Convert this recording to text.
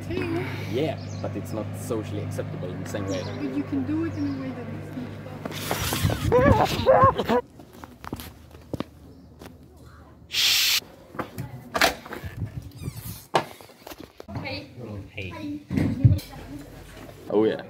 tail. Yeah, but it's not socially acceptable in the same way. But you can do it in a way that it's not. Hey. Oh yeah.